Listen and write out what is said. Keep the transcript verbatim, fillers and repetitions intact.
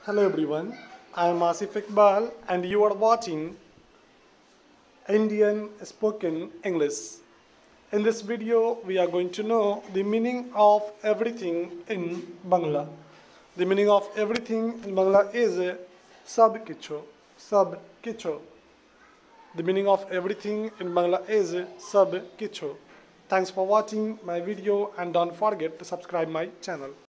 Hello everyone, I am Asif Iqbal and you are watching Indian Spoken English. In this video, we are going to know the meaning of everything in Bangla. The meaning of everything in Bangla is sab kichu, sab kichu. The meaning of everything in Bangla is sab kichu. Thanks for watching my video and don't forget to subscribe my channel.